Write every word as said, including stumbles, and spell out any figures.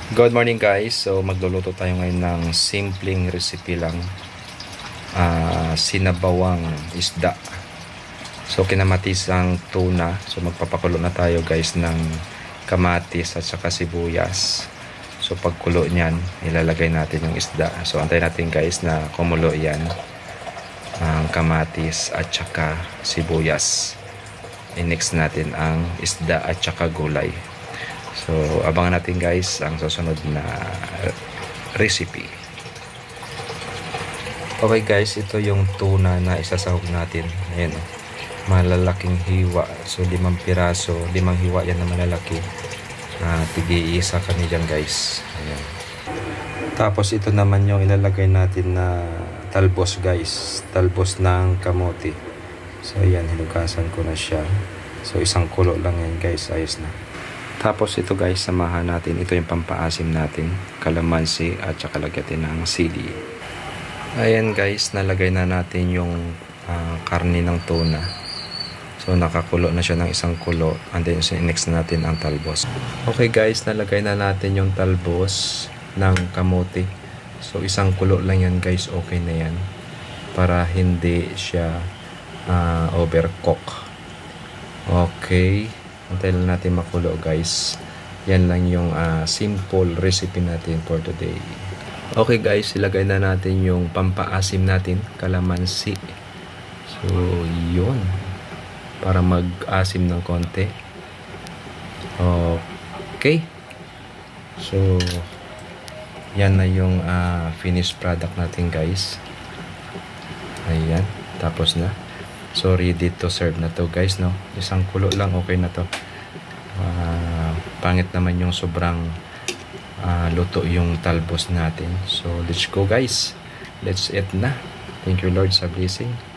Good morning guys. So magluluto tayo ngayon ng simpleng recipe lang. Uh, sinabawang isda. So kinamatis ang tuna. So magpapakulo na tayo guys ng kamatis at saka sibuyas. So pagkulo niyan, ilalagay natin yung isda. So antayin natin guys na kumulo yan. Ang kamatis at saka sibuyas. I-mix natin ang isda at saka gulay. So, abangan natin guys ang susunod na recipe. Okay guys, ito yung tuna na isasahog natin. Ayan o. Malalaking hiwa. So, limang piraso. Limang hiwa yan na malalaki. Uh, Tigi-isa kami dyan guys. Ayan. Tapos ito naman yung ilalagay natin na talbos guys. Talbos ng kamote. So, ayan. Hinugasan ko na siya. So, isang kulo lang yan guys. Ayos na. Tapos ito guys, samahan natin. Ito yung pampaasim natin. Kalamansi at saka lagyan ng sili. Ayan guys, nalagay na natin yung uh, karne ng tuna. So nakakulo na siya ng isang kulo. And then next na natin ang talbos. Okay guys, nalagay na natin yung talbos ng kamote. So isang kulo lang yan guys, okay na yan. Para hindi siya uh, overcook. Okay. Antayin lang natin makulo guys. Yan lang yung uh, simple recipe natin for today. Okay guys, ilagay na natin yung pampaasim natin, kalamansi. So yun, para mag-asim ng konti. Okay. So yan na yung uh, finished product natin guys. Ayan, tapos na. So ready to serve na to guys, no? Isang kulo lang, okay na to. Uh, pangit naman yung sobrang uh, luto yung talbos natin. So let's go guys. Let's eat na. Thank you Lord sa blessing.